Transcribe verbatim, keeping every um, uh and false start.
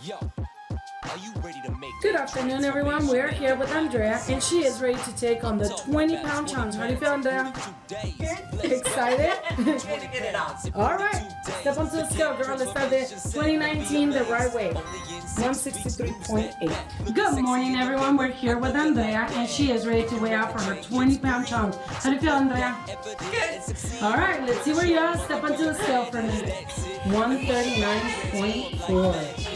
Good afternoon, everyone. We're here with Andrea, and she is ready to take on the twenty pound challenge. How do you feel, Andrea? Excited? All right. Step onto the scale, girl. Let's start the twenty nineteen the right way. one sixty-three point eight. Good morning, everyone. We're here with Andrea, and she is ready to weigh out for her twenty pound challenge. How do you feel, Andrea? Good. All right. Let's see where you are. Step onto the scale for me. one thirty-nine point four.